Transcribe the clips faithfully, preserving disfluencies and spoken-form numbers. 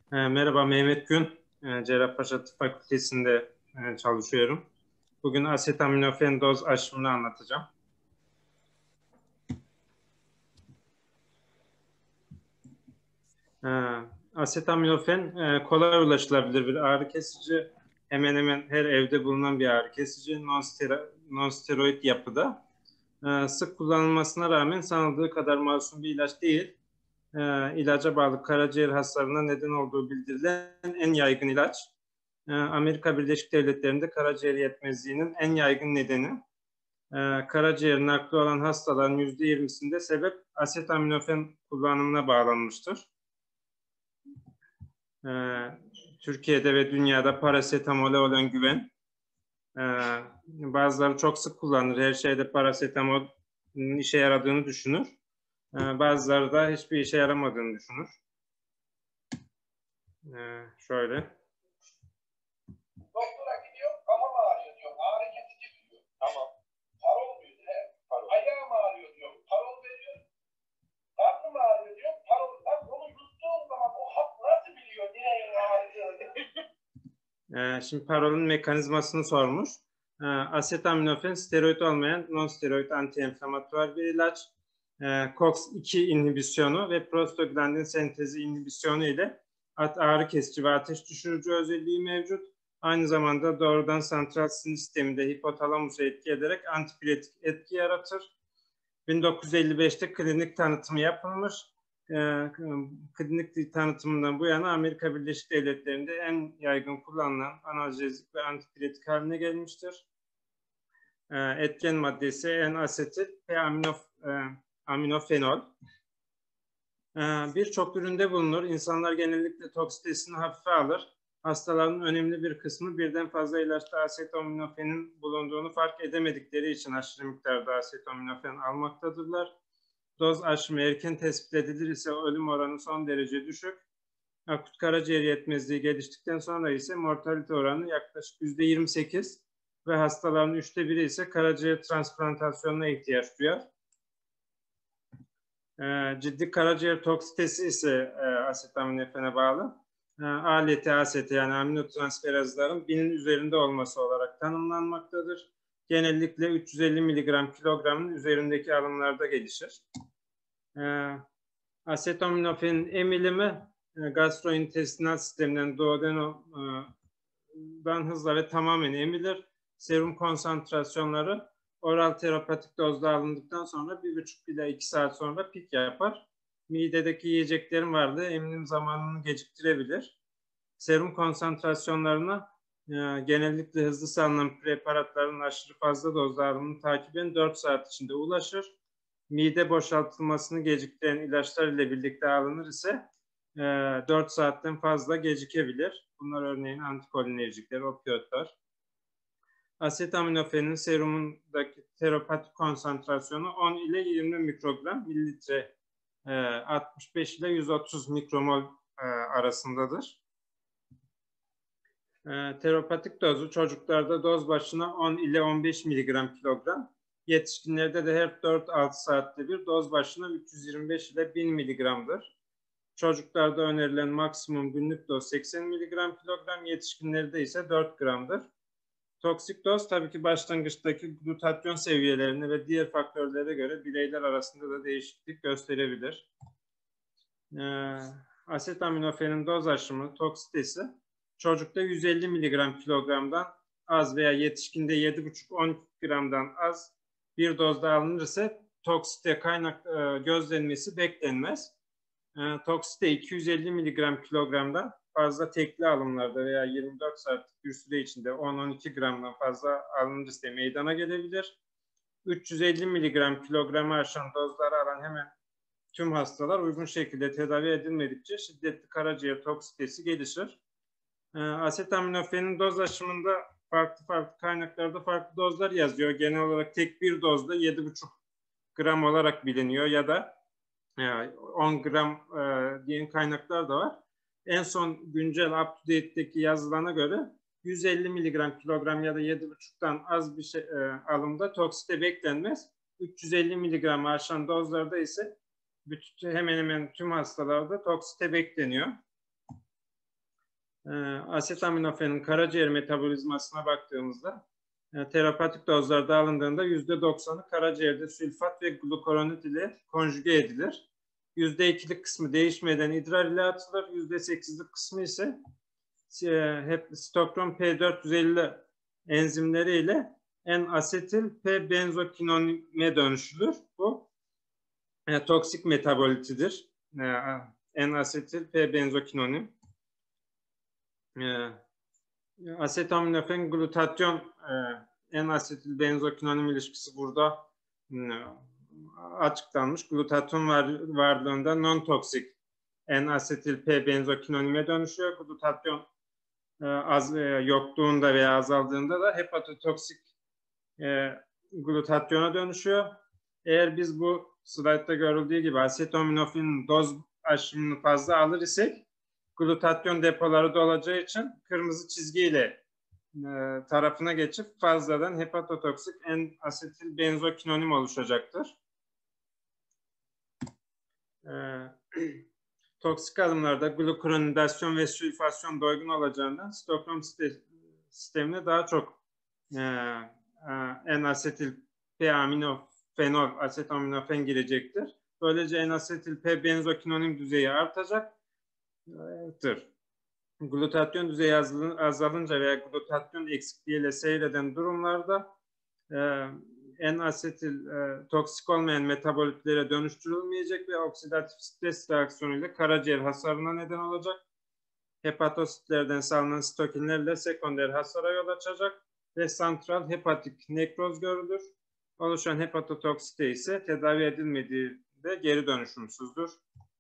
E, merhaba Mehmet Gün. E, Cerrahpaşa Tıp Fakültesi'nde e, çalışıyorum. Bugün asetaminofen doz aşımını anlatacağım. E, Asetaminofen e, kolay ulaşılabilir bir ağrı kesici. Hemen hemen her evde bulunan bir ağrı kesici. Non-stero- non-steroid yapıda. E, sık kullanılmasına rağmen sanıldığı kadar masum bir ilaç değil. E, ilaca bağlı karaciğer hasarına neden olduğu bildirilen en yaygın ilaç. E, Amerika Birleşik Devletleri'nde karaciğer yetmezliğinin en yaygın nedeni. Ee, karaciğer nakli olan hastaların yüzde yirmisinde sebep asetaminofen kullanımına bağlanmıştır. Ee, Türkiye'de ve dünyada parasetamole olan güven. Ee, Bazıları çok sık kullanır. Her şeyde parasetamolün işe yaradığını düşünür. Ee, bazıları da hiçbir işe yaramadığını düşünür. Ee, şöyle. Doktora gidiyor, kafam ağrıyor diyor, ağrı kesici diyor. Tamam. Parol diyor, he, parol. Ayağım ağrıyor diyor, parol veriyor. Karnım ağrıyor diyor, parol. Lan onu yuttuğum zaman o hap nasıl biliyor nerenin ağrıyor? Ee, şimdi parolun mekanizmasını sormuş. Ee, asetaminofen steroid olmayan non-steroid anti-inflamatuar bir ilaç. Ee, koks iki inhibisyonu ve prostaglandin sentezi inhibisyonu ile ağrı kesici ve ateş düşürücü özelliği mevcut. Aynı zamanda doğrudan santral sinir sisteminde hipotalamusa etki ederek antipiretik etki yaratır. bin dokuz yüz elli beşte klinik tanıtımı yapılmış. E, klinik tanıtımından bu yana Amerika Birleşik Devletleri'nde en yaygın kullanılan analjezik ve antipiretik haline gelmiştir. E, etken maddesi N-asetil ve aminof, e, aminofenol. E, Birçok üründe bulunur. İnsanlar genellikle toksitesini hafife alır. Hastaların önemli bir kısmı birden fazla ilaçta asetaminoferin bulunduğunu fark edemedikleri için aşırı miktarda asetaminofen almaktadırlar. Doz aşımı erken tespit edilir ise ölüm oranı son derece düşük. Akut karaciğer yetmezliği geliştikten sonra ise mortalite oranı yaklaşık yüzde yirmi sekiz ve hastaların üçte biri ise karaciğer transplantasyonuna ihtiyaç duyar. Ee, ciddi karaciğer toksitesi ise e, asetaminofene bağlı. E, A L T, A S T yani aminotransferazların binin üzerinde olması olarak tanımlanmaktadır. Genellikle üç yüz elli miligram kilogramın üzerindeki alımlarda gelişir. E, Asetaminofen emilimi e, gastrointestinal sisteminden duodenumdan hızla ve tamamen emilir. Serum konsantrasyonları oral terapatik dozda alındıktan sonra bir buçuk ile iki saat sonra pik yapar. Midedeki yiyeceklerin varlığı emilim zamanını geciktirebilir. Serum konsantrasyonlarına e, genellikle hızlı salınan preparatların aşırı fazla dozda alımını takiben dört saat içinde ulaşır. Mide boşaltılmasını geciktiren ilaçlar ile birlikte alınır ise e, dört saatten fazla gecikebilir. Bunlar örneğin antikolinerjikler, opiyotlar. Asetaminofenin serumundaki terapatik konsantrasyonu on ile yirmi mikrogram mililitre, e, altmış beş ile yüz otuz mikromol e, arasındadır. E, terapatik dozu çocuklarda doz başına on ile on beş miligram kilogram, yetişkinlerde de her dört altı saatte bir doz başına üç yüz yirmi beş ile bin miligramdır. Çocuklarda önerilen maksimum günlük doz seksen miligram kilogram, yetişkinlerde ise dört gramdır. Toksik doz tabii ki başlangıçtaki glutatyon seviyelerine ve diğer faktörlere göre bireyler arasında da değişiklik gösterebilir. Ee, Asetaminofenin doz aşımı toksitesi çocukta yüz elli miligram kilogramdan az veya yetişkinde yedi buçuk on gramdan az bir dozda alınırsa toksite kaynak e, gözlenmesi beklenmez. E, toksite iki yüz elli miligram kilogramdan fazla tekli alımlarda veya yirmi dört saatlik bir süre içinde on on iki gramdan fazla alınırsa meydana gelebilir. üç yüz elli miligram kilogramı aşan dozları alan hemen tüm hastalar uygun şekilde tedavi edilmedikçe şiddetli karaciğer toksitesi gelişir. E, asetaminofenin doz aşımında farklı farklı kaynaklarda farklı dozlar yazıyor. Genel olarak tek bir dozda yedi buçuk gram olarak biliniyor ya da yani on gram e, diyen kaynaklar da var. En son güncel up-to-date'deki yazılana göre yüz elli miligram kilogram ya da yedi buçuktan az bir şey, e, alımda toksite beklenmez. üç yüz elli miligram aşan dozlarda ise bütün, hemen hemen tüm hastalarda toksite bekleniyor. e, asetaminoferin karaciğer metabolizmasına baktığımızda e, terapatik dozlarda alındığında yüzde doksanı karaciğerde sülfat ve glukuronit ile konjüge edilir. yüzde ikilik kısmı değişmeden idrar ile atılır. yüzde sekizlik kısmı ise e, hep stokrom P dört yüz elli enzimleri ile N-asetil P-benzokinonime dönüşülür. Bu e, toksik metabolitidir. E, N-asetil P-benzokinonim. E, asetaminofen glutatyon e, N-asetil benzokinonim ilişkisi burada e, açıklanmış. Glutatyon var, varlığında non-toksik N-asetil P-benzokinonime dönüşüyor. Glutatyon e, az, e, yokluğunda veya azaldığında da hepatotoksik e, glutatyona dönüşüyor. Eğer biz bu slaytta görüldüğü gibi asetaminofen doz aşımını fazla alır isek glutatyon depoları dolacağı için kırmızı çizgiyle e, tarafına geçip fazladan hepatotoksik N-asetil benzokinonim oluşacaktır. E, toksik alımlarda glukuronidasyon ve sülfasyon doygun olacağından stokrom sistemine daha çok e, e, N-asetil P-aminofenol asetaminofen girecektir. Böylece N-asetil P-benzokinonim düzeyi artacaktır. Glutatyon düzeyi azalınca veya glutatyon eksikliğiyle seyreden durumlarda e, N-asetil e, toksik olmayan metabolitlere dönüştürülmeyecek ve oksidatif stres reaksiyonuyla karaciğer hasarına neden olacak. Hepatositlerden salınan sitokinlerle sekonder hasara yol açacak ve santral hepatik nekroz görülür. Oluşan hepatotoksite ise tedavi edilmediğinde geri dönüşümsüzdür.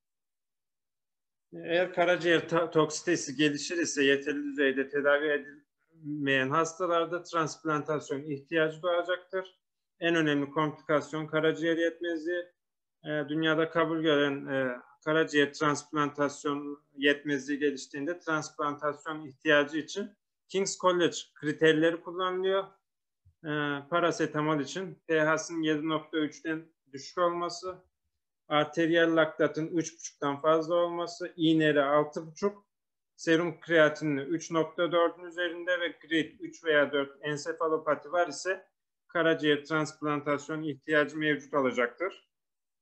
Eğer karaciğer toksitesi gelişir ise yeterli düzeyde tedavi edilmeyen hastalarda transplantasyon ihtiyacı doğacaktır. En önemli komplikasyon karaciğer yetmezliği. E, dünyada kabul gören e, karaciğer transplantasyon yetmezliği geliştiğinde transplantasyon ihtiyacı için King's College kriterleri kullanılıyor. E, parasetamol için pH'sinin yedi nokta üçten düşük olması, arteriyel laktatın üç buçuktan fazla olması, iğneri altı buçuk, serum kreatinini üç nokta dördün üzerinde ve grade üç veya dört ensefalopati var ise karaciğer transplantasyon ihtiyacı mevcut olacaktır.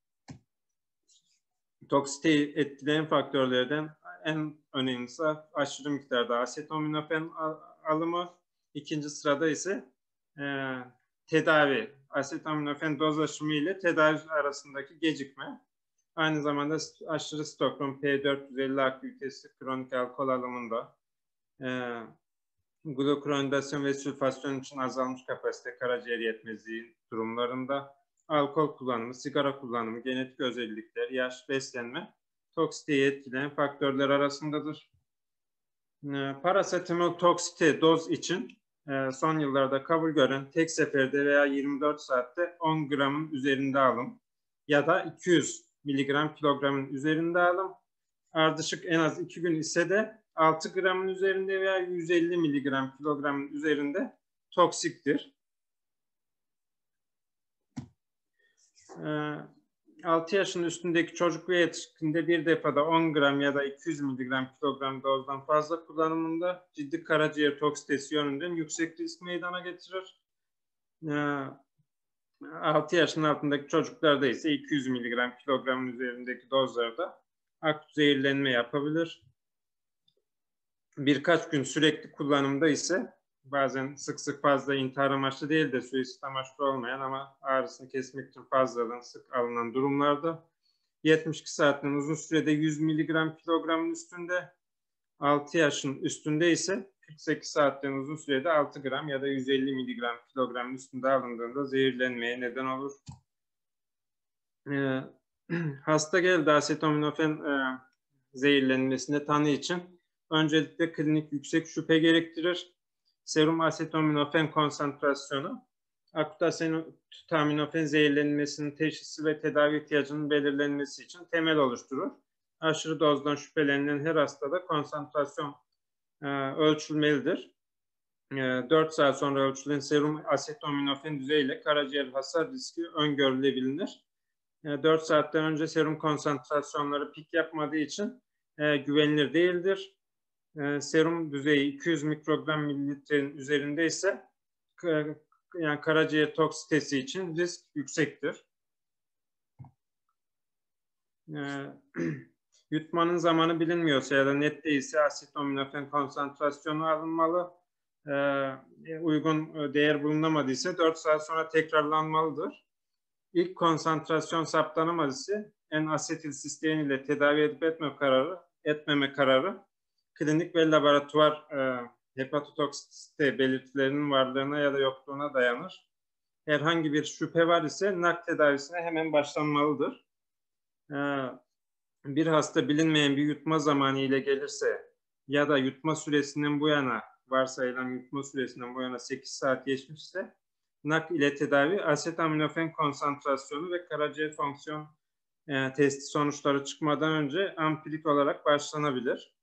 Toksiteyi etkileyen faktörlerden en önemlisi aşırı miktarda asetaminofen alımı. İkinci sırada ise e, tedavi, asetaminofen doz aşımı ile tedavi arasındaki gecikme. Aynı zamanda aşırı stokrom P dört yüz elli aktivitesi kronik alkol alımında, e, glukuronidasyon ve sülfasyon için azalmış kapasite karaciğer yetmezliği durumlarında, alkol kullanımı, sigara kullanımı, genetik özellikler, yaş, beslenme toksiteyi etkileyen faktörler arasındadır. E, parasetamol toksite doz için e, son yıllarda kabul gören tek seferde veya yirmi dört saatte on gramın üzerinde alım ya da iki yüz miligram kilogramın üzerinde alım, ardışık en az iki gün ise de altı gramın üzerinde veya yüz elli miligram kilogramın üzerinde toksiktir. Ee, altı yaşın üstündeki çocuk ve yetişkinde bir defada on gram ya da iki yüz miligram kilogram dozdan fazla kullanımında ciddi karaciğer toksitesi yönünden yüksek risk meydana getirir. Ee, altı yaşın altındaki çocuklarda ise iki yüz miligram kilogramın üzerindeki dozlarda akut zehirlenme yapabilir. Birkaç gün sürekli kullanımda ise bazen sık sık fazla intihar amaçlı değil de suisit amaçlı olmayan ama ağrısını kesmek için fazladan sık alınan durumlarda yetmiş iki saatten uzun sürede yüz miligram kilogramın üstünde, altı yaşın üstünde ise kırk sekiz saatten uzun sürede altı gram ya da yüz elli miligram kilogramın üstünde alındığında zehirlenmeye neden olur. Ee, hasta geldi asetaminofen e, zehirlenmesinde tanı için öncelikle klinik yüksek şüphe gerektirir. Serum asetaminofen konsantrasyonu akut asetaminofen zehirlenmesinin teşhisi ve tedavi ihtiyacının belirlenmesi için temel oluşturur. Aşırı dozdan şüphelenilen her hastada konsantrasyon e, ölçülmelidir. E, dört saat sonra ölçülen serum asetaminofen düzeyiyle karaciğer hasar riski öngörülebilir. E, dört saatten önce serum konsantrasyonları pik yapmadığı için e, güvenilir değildir. e, serum düzeyi iki yüz mikrogram mililitrenin üzerinde ise yani karaciğer toksitesi için risk yüksektir. E, Yutmanın zamanı bilinmiyorsa ya da net değilse asetaminofen konsantrasyonu alınmalı. E, uygun değer bulunamadıysa dört saat sonra tekrarlanmalıdır. İlk konsantrasyon saptanamadısı N-asetilsistein ile tedavi edip etme kararı, etmeme kararı klinik ve laboratuvar e, hepatotoksite belirtilerinin varlığına ya da yokluğuna dayanır. Herhangi bir şüphe var ise N A K tedavisine hemen başlanmalıdır. E, bir hasta bilinmeyen bir yutma zamanı ile gelirse ya da yutma süresinden bu yana, varsayılan yutma süresinden bu yana sekiz saat geçmişse N A K ile tedavi asetaminofen konsantrasyonu ve karaciğer fonksiyon e, testi sonuçları çıkmadan önce ampirik olarak başlanabilir.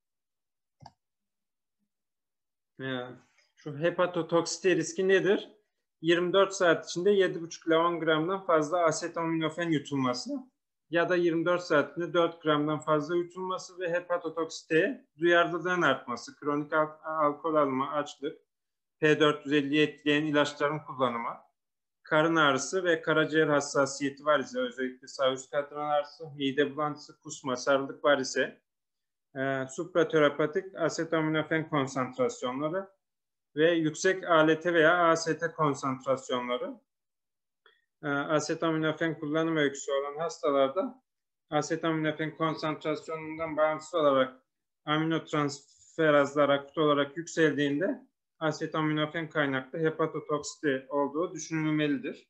E, şu hepatotoksite riski nedir? yirmi dört saat içinde yedi buçuk ile on gramdan fazla asetaminofen yutulması ya da yirmi dört saat içinde dört gramdan fazla yutulması ve hepatotoksiteye duyarlılığın artması, kronik al alkol alma, açlık, P dört yüz elliyi etkileyen ilaçların kullanımı, karın ağrısı ve karaciğer hassasiyeti var ise, özellikle sağ üst kadran ağrısı, mide bulantısı, kusma, sarılık var ise, e, supraterapatik asetaminofen konsantrasyonları ve yüksek A L T veya A S T konsantrasyonları. E, asetaminofen kullanım öyküsü olan hastalarda asetaminofen konsantrasyonundan bağımsız olarak aminotransferazlar akut olarak yükseldiğinde asetaminofen kaynaklı hepatotoksite olduğu düşünülmelidir.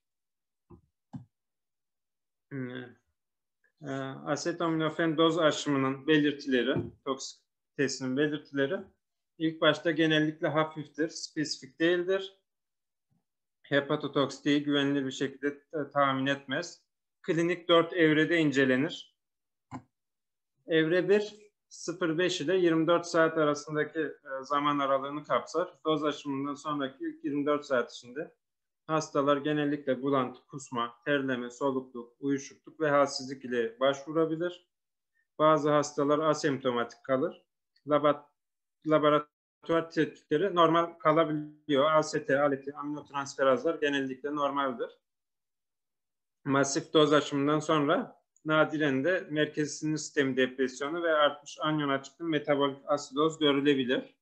E, asetaminofen doz aşımının belirtileri, toksitesinin belirtileri ilk başta genellikle hafiftir, spesifik değildir. Hepatotoksiteyi güvenilir bir şekilde tahmin etmez. Klinik dört evrede incelenir. Evre bir, sıfır virgül beş ile yirmi dört saat arasındaki zaman aralığını kapsar. Doz aşımından sonraki ilk yirmi dört saat içinde hastalar genellikle bulantı, kusma, terleme, solukluk, uyuşukluk ve halsizlik ile başvurabilir. Bazı hastalar asemptomatik kalır. Laboratuvar tetkikleri normal kalabiliyor. A S T, A L T, aminotransferazlar genellikle normaldir. Masif doz aşımından sonra nadiren de merkezi sinir sistemi depresyonu ve artmış anyon açıklığı metabolik asidoz görülebilir.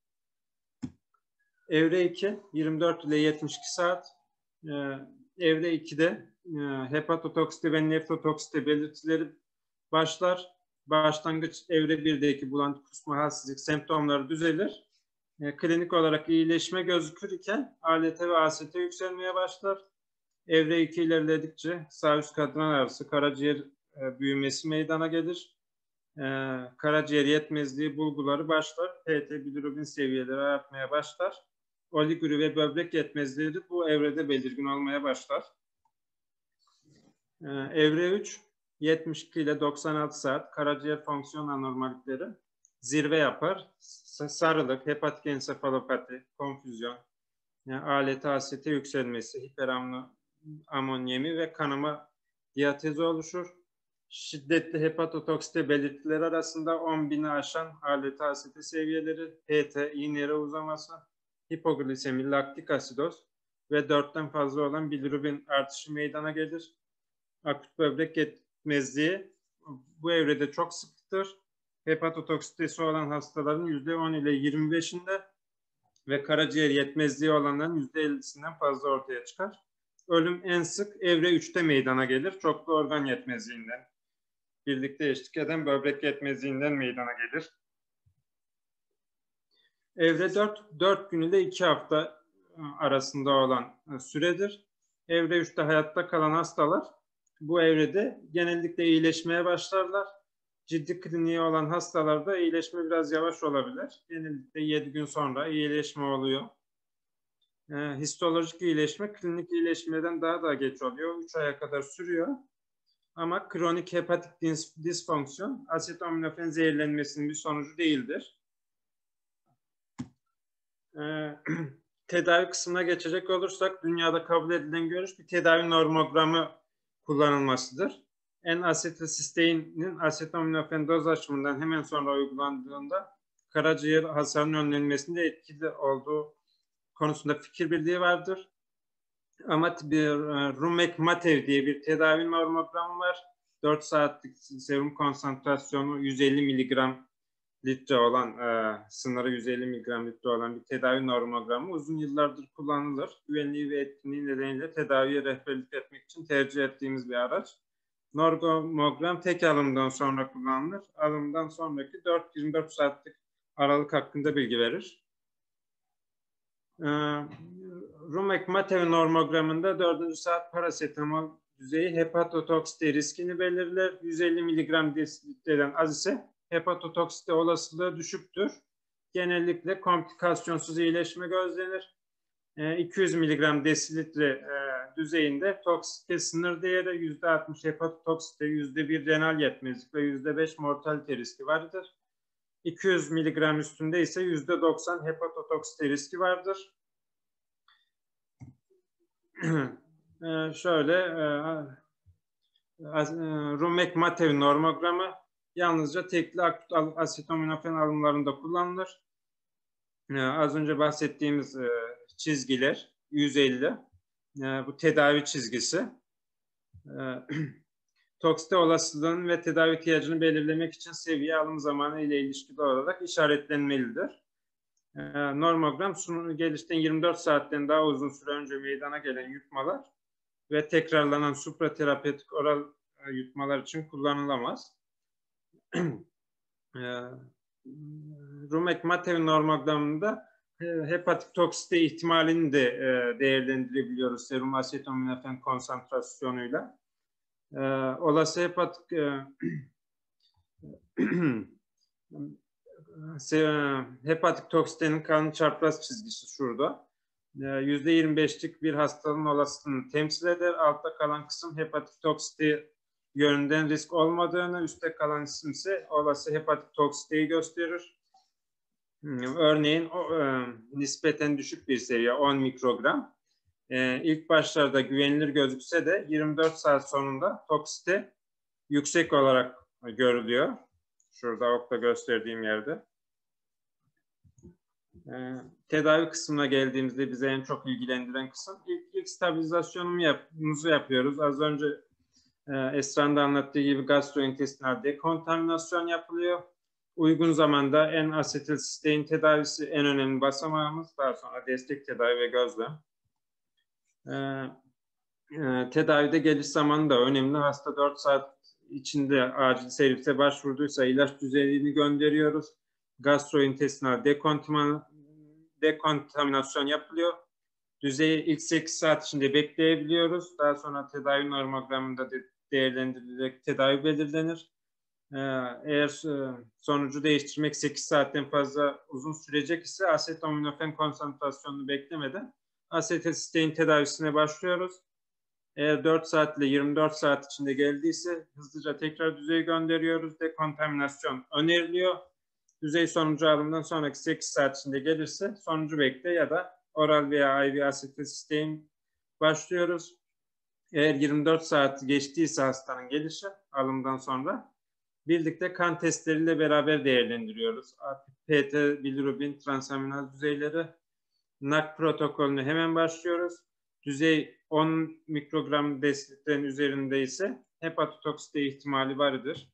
Evre iki, yirmi dört ile yetmiş iki saat. Ee, evre ikide e, hepatotoksite ve nefrotoksite belirtileri başlar. Başlangıç evre birdeki bulantı, kusma, halsizlik semptomları düzelir. E, klinik olarak iyileşme gözükür iken A L T ve A S T yükselmeye başlar. Evre iki ilerledikçe sağ üst kadran ağrısı, karaciğer e, büyümesi meydana gelir. E, karaciğer yetmezliği bulguları başlar. P T, bilirubin seviyeleri artmaya başlar. Oliguri ve böbrek yetmezliği bu evrede belirgin olmaya başlar. E, evre üç, yetmiş iki ile doksan altı saat karaciğer fonksiyon anormallikleri zirve yapar. Sarılık, hepatik ensefalopati, konfüzyon, yani A L T, A S T yükselmesi, hiperamonyemi ve kanama diyatezi oluşur. Şiddetli hepatotoksite belirtileri arasında on bini aşan A L T, A S T seviyeleri, P T, iğnelere uzaması, hipoglisemi, laktik asidoz ve dörtten fazla olan bilirubin artışı meydana gelir. Akut böbrek yetmezliği bu evrede çok sıktır. Hepatotoksitesi olan hastaların yüzde on ile yirmi beşinde ve karaciğer yetmezliği olanların yüzde ellisinden fazla ortaya çıkar. Ölüm en sık evre üçte meydana gelir. Çoklu organ yetmezliğinden, birlikte eşlik eden böbrek yetmezliğinden meydana gelir. Evre dört, dört gün ile iki hafta arasında olan süredir. Evre üçte hayatta kalan hastalar bu evrede genellikle iyileşmeye başlarlar. Ciddi kliniği olan hastalarda iyileşme biraz yavaş olabilir. Genellikle yedi gün sonra iyileşme oluyor. E, histolojik iyileşme klinik iyileşmeden daha da geç oluyor. üç aya kadar sürüyor. Ama kronik hepatik dis disfonksiyon asetaminofen zehirlenmesinin bir sonucu değildir. E, tedavi kısmına geçecek olursak dünyada kabul edilen görüş bir tedavi normogramı kullanılmasıdır. N-asetilsisteinin asetaminofen doz aşımından hemen sonra uygulandığında karaciğer hasarının önlenmesinde etkili olduğu konusunda fikir birliği vardır. Ama bir Rumek-Matev diye bir tedavi normogramı var. dört saatlik serum konsantrasyonu yüz elli miligram litre olan, e, sınırı yüz elli miligram litre olan bir tedavi normogramı uzun yıllardır kullanılır. Güvenliği ve etkinliği nedeniyle tedaviye rehberlik etmek için tercih ettiğimiz bir araç. Normogram tek alımdan sonra kullanılır. Alımdan sonraki dört yirmi dört saatlik aralık hakkında bilgi verir. Ee, Rumek-Matev normogramında dördüncü saat parasetamol düzeyi hepatotoksite riskini belirler. yüz elli miligram desilitreden az ise hepatotoksite olasılığı düşüktür. Genellikle komplikasyonsuz iyileşme gözlenir. E, iki yüz miligram desilitre e, düzeyinde toksite sınır değeri yüzde altmış hepatotoksite, yüzde bir renal yetmezlik ve yüzde beş mortalite riski vardır. iki yüz miligram üstünde ise yüzde doksan hepatotoksite riski vardır. e, şöyle e, e, Rumek-Matev normogramı yalnızca tekli akut asetaminofen alımlarında kullanılır. Ee, az önce bahsettiğimiz e, çizgiler yüz elli, e, bu tedavi çizgisi. E, toksite olasılığını ve tedavi ihtiyacını belirlemek için seviye alım zamanı ile ilişkili olarak işaretlenmelidir. E, normogram sunu gelişten yirmi dört saatten daha uzun süre önce meydana gelen yutmalar ve tekrarlanan supraterapetik oral e, yutmalar için kullanılamaz. e, Rumek-Matev normogramında e, hepatik toksite ihtimalini de e, değerlendirebiliyoruz serum asetaminofen konsantrasyonuyla. E, olası hepatik e, hepatik toksitenin kan çapraz çizgisi şurada. yüzde yirmi beşlik bir hastalığın olasılığını temsil eder. Altta kalan kısım hepatik toksite yönünden risk olmadığını, üstte kalan kısım ise olası hepatik toksiteyi gösterir. Örneğin o, e, nispeten düşük bir seviye on mikrogram. E, ilk başlarda güvenilir gözükse de yirmi dört saat sonunda toksite yüksek olarak görülüyor. Şurada okta gösterdiğim yerde. E, tedavi kısmına geldiğimizde bize en çok ilgilendiren kısım ilk, ilk stabilizasyonumuzu yapıyoruz. Az önce e, Esra'nın da anlattığı gibi gastrointestinal dekontaminasyon yapılıyor. Uygun zamanda N-asetilsistein tedavisi en önemli basamağımız. Daha sonra destek tedavi ve gözlem. Ee, e, tedavide geliş zamanı da önemli. Hasta dört saat içinde acil servise başvurduysa ilaç düzeyini gönderiyoruz. Gastrointestinal dekontaminasyon yapılıyor. Düzeyi ilk sekiz saat içinde bekleyebiliyoruz. Daha sonra tedavi normogramında de değerlendirilerek tedavi belirlenir. Eğer sonucu değiştirmek sekiz saatten fazla uzun sürecek ise asetaminofen konsantrasyonunu beklemeden asetilsistein tedavisine başlıyoruz. Eğer dört saat ile yirmi dört saat içinde geldiyse hızlıca tekrar düzeye gönderiyoruz. Dekontaminasyon öneriliyor. Düzey sonucu alımdan sonraki sekiz saat içinde gelirse sonucu bekle ya da oral veya I V asetilsistein başlıyoruz. Eğer yirmi dört saat geçtiyse hastanın gelişi alımdan sonra birlikte kan testleriyle beraber değerlendiriyoruz. P T, bilirubin, transaminaz düzeyleri. N A C protokolüne hemen başlıyoruz. Düzey on mikrogram desilitrenin üzerinde ise hepatotoksite ihtimali vardır.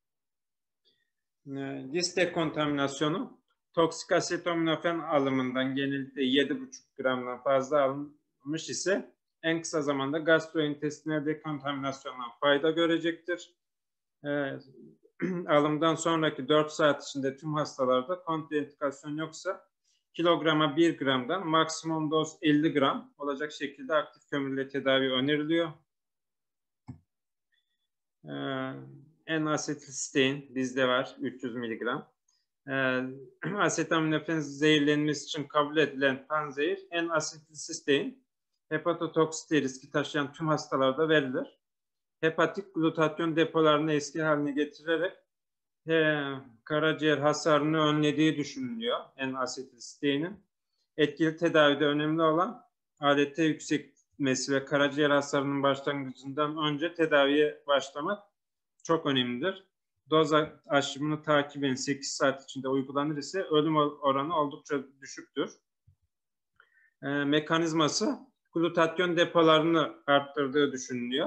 Dis dekontaminasyonu toksik asetaminofen alımından genellikle yedi buçuk gramdan fazla alınmış ise en kısa zamanda gastrointestinal dekontaminasyondan fayda görecektir. Evet. Alımdan sonraki dört saat içinde tüm hastalarda kontraindikasyon yoksa kilograma bir gramdan maksimum doz elli gram olacak şekilde aktif kömürle tedavi öneriliyor. Ee, N-asetilsistein bizde var üç yüz miligram. Ee, asetaminofen zehirlenmesi için kabul edilen panzehir N-asetilsistein hepatotoksite riski taşıyan tüm hastalarda verilir. Hepatik glutatyon depolarını eski haline getirerek he, karaciğer hasarını önlediği düşünülüyor N-asetilsisteinin. Etkili tedavide önemli olan A D T yükseltmesi ve karaciğer hasarının başlangıcından önce tedaviye başlamak çok önemlidir. doz aşımını takiben sekiz saat içinde uygulanır ise ölüm oranı oldukça düşüktür. E, mekanizması glutatyon depolarını arttırdığı düşünülüyor.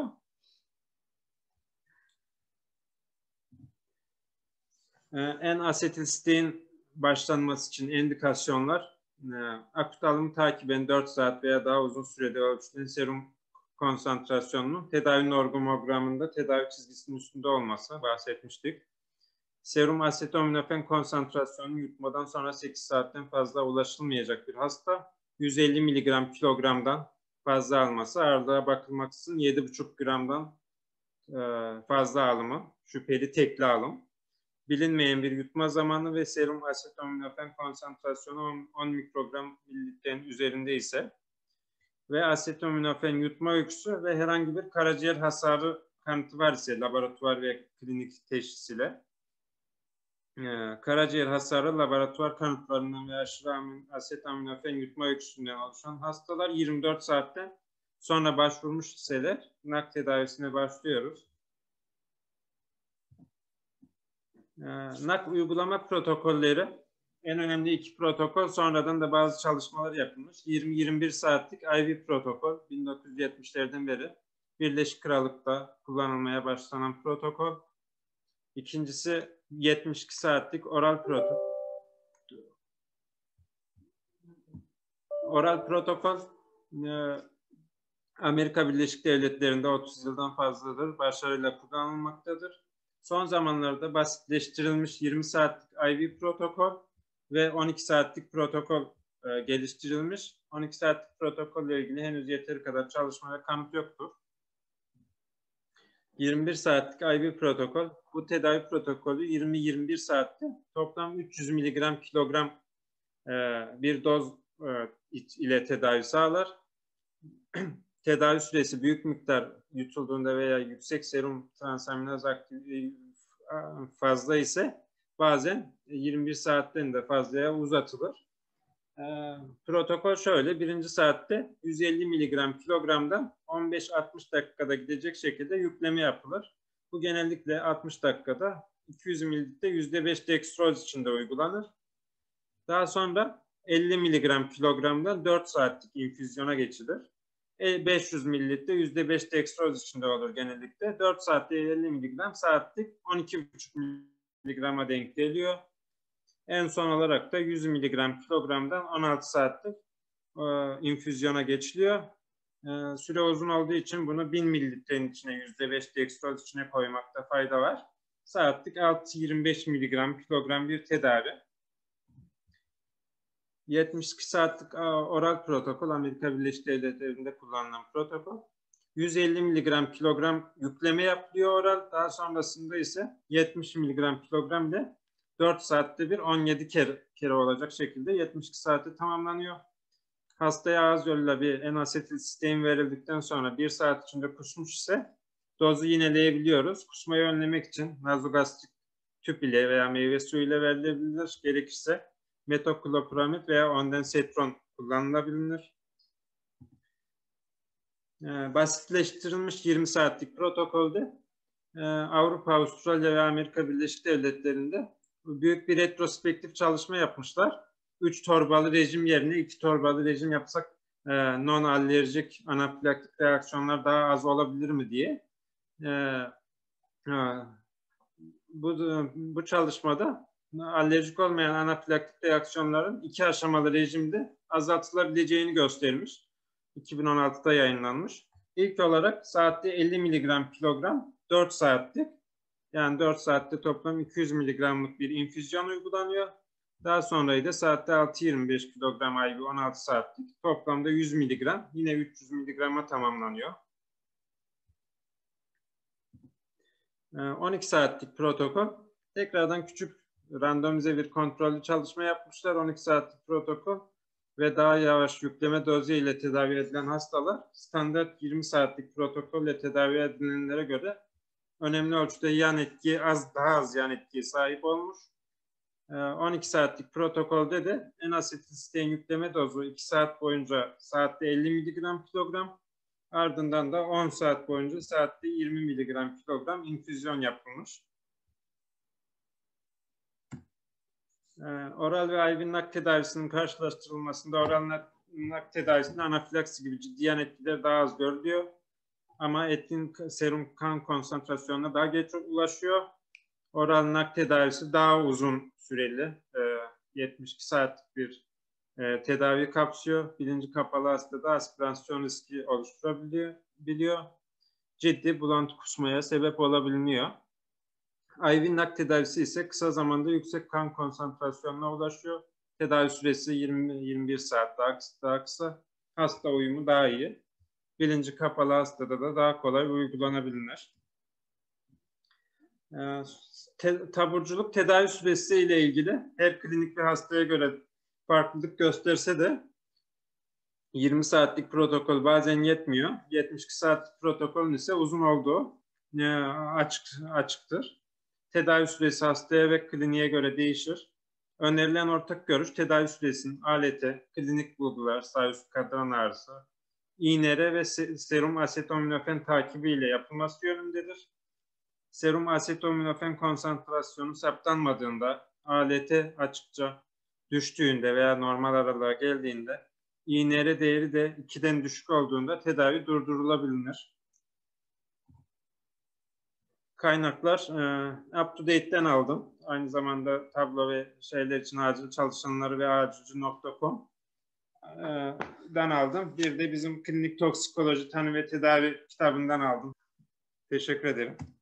E, N-asetilsistein başlanması için indikasyonlar e, akut alımı takiben dört saat veya daha uzun sürede ölçülen serum konsantrasyonunun tedavi normogramında tedavi çizgisinin üstünde olması bahsetmiştik. Serum asetaminofen konsantrasyonu yutmadan sonra sekiz saatten fazla ulaşılmayacak bir hasta yüz elli miligram kilogramdan fazla alması, ağırlığa bakılmaksızın yedi buçuk gramdan e, fazla alımı, şüpheli tekli alım, bilinmeyen bir yutma zamanı ve serum asetaminofen konsantrasyonu on mikrogram mililitrenin üzerinde ise ve asetaminofen yutma öyküsü ve herhangi bir karaciğer hasarı kanıtı var ise laboratuvar ve klinik teşhis ile Ee, karaciğer hasarı laboratuvar kanıtlarından ve aşırı asetaminofen yutma öyküsünden oluşan hastalar yirmi dört saatte sonra başvurmuş iseler N A K tedavisine başlıyoruz. Ee, N A K uygulama protokolleri, en önemli iki protokol, sonradan da bazı çalışmalar yapılmış. yirmi yirmi bir saatlik I V protokol bin dokuz yüz yetmişlerden beri Birleşik Krallık'ta kullanılmaya başlanan protokol. İkincisi yetmiş iki saatlik oral protokol. Oral protokol e, Amerika Birleşik Devletleri'nde otuz yıldan fazladır başarıyla kullanılmaktadır. Son zamanlarda basitleştirilmiş yirmi saatlik I V protokol ve on iki saatlik protokol e, geliştirilmiş. on iki saatlik protokolle ilgili henüz yeteri kadar çalışma ve kanıt yoktur. yirmi bir saatlik I V protokol, bu tedavi protokolü yirmi yirmi bir saatte toplam üç yüz miligram kilogram e, bir doz e, ile tedavi sağlar. Tedavi süresi büyük miktar yutulduğunda veya yüksek serum transaminaz aktivitesi fazla ise bazen yirmi bir saatten de fazlaya uzatılır. E, protokol şöyle: birinci saatte yüz elli miligram kilogramdan on beş altmış dakikada gidecek şekilde yükleme yapılır. Bu genellikle altmış dakikada iki yüz mililitre yüzde beş dextroz içinde uygulanır. Daha sonra elli miligram kilogramdan dört saatlik infüzyona geçilir. beş yüz mililitre yüzde beş dextroz içinde olur genellikle. dört saatte elli miligram, saatlik on iki buçuk miligrama denk geliyor. En son olarak da yüz miligram kilogramdan on altı saatlik e, infüzyona geçiliyor. E, süre uzun olduğu için bunu bin mililitrenin içine yüzde beş dextroz içine koymakta fayda var. Saatlik altı yirmi beş miligram kilogram bir tedavi. yetmiş iki saatlik oral protokol Amerika Birleşik Devletleri'nde kullanılan protokol. yüz elli miligram kilogram yükleme yapılıyor oral. Daha sonrasında ise yetmiş miligram kilogram ile dört saatte bir on yedi kere, kere olacak şekilde yetmiş iki saati tamamlanıyor. Hastaya ağız yoluyla bir N-asetilsistein verildikten sonra bir saat içinde kusmuş ise dozu yineleyebiliyoruz. Kusmayı önlemek için nazogastrik tüp ile veya meyve suyu ile verilebilir. Gerekirse metoklopramid veya ondansetron kullanılabilir. Ee, basitleştirilmiş yirmi saatlik protokolde e, Avrupa, Avustralya ve Amerika Birleşik Devletleri'nde büyük bir retrospektif çalışma yapmışlar. Üç torbalı rejim yerine iki torbalı rejim yapsak e, non-alerjik anafilaktik reaksiyonlar daha az olabilir mi diye. E, e, bu, bu çalışmada alerjik olmayan anafilaktik reaksiyonların iki aşamalı rejimde azaltılabileceğini göstermiş. iki bin on altıda yayınlanmış. İlk olarak saatte elli miligram kilogram dört saatlik, yani dört saatte toplam iki yüz miligramlık bir infüzyon uygulanıyor. Daha sonra da saatte altı yirmi beş kilogram I V on altı saatlik, toplamda yüz miligram, yine üç yüz miligrama tamamlanıyor. on iki saatlik protokol, tekrardan küçük randomize bir kontrollü çalışma yapmışlar. on iki saatlik protokol ve daha yavaş yükleme dozu ile tedavi edilen hastalar standart yirmi saatlik protokolle tedavi edilenlere göre önemli ölçüde yan etki, az daha az yan etkiye sahip olmuş. on iki saatlik protokolde de N-asetilsistein yükleme dozu iki saat boyunca saatte elli miligram kilogram, ardından da on saat boyunca saatte yirmi miligram kilogram infüzyon yapılmış. E, oral ve I V nak tedavisinin karşılaştırılmasında oral nak tedavisinde anafilaksi gibi ciddi yan etkiler daha az görülüyor. Ama etkin serum kan konsantrasyonuna daha geç ulaşıyor. Oral nak tedavisi daha uzun süreli, e, yetmiş iki saatlik bir e, tedavi kapsıyor. Bilinci kapalı hastada aspirasyon riski oluşturabiliyor. Biliyor. Ciddi bulantı kusmaya sebep olabiliyor. I V nak tedavisi ise kısa zamanda yüksek kan konsantrasyonuna ulaşıyor. Tedavi süresi yirmi yirmi bir saat daha kısa, daha kısa. Hasta uyumu daha iyi. Bilinci kapalı hastada da daha kolay uygulanabilir. Te, taburculuk tedavi süresi ile ilgili her klinik ve hastaya göre farklılık gösterse de yirmi saatlik protokol bazen yetmiyor. yetmiş iki saatlik protokolün ise uzun olduğu e, açık, açıktır. Tedavi süresi hastaya ve kliniğe göre değişir. Önerilen ortak görüş tedavi süresinin alete, klinik bulgular, sağüstü kadran ağrısı, İ N R ve serum asetaminofen takibi ile yapılması yönündedir. Serum asetaminofen konsantrasyonu saptanmadığında, A L T açıkça düştüğünde veya normal aralığa geldiğinde, İ N R değeri de ikiden düşük olduğunda tedavi durdurulabilir. Kaynaklar e, up to date'ten aldım. Aynı zamanda tablo ve şeyler için acil çalışanları ve acilci nokta com dan aldım. Bir de bizim klinik toksikoloji tanı ve tedavi kitabından aldım. Teşekkür ederim.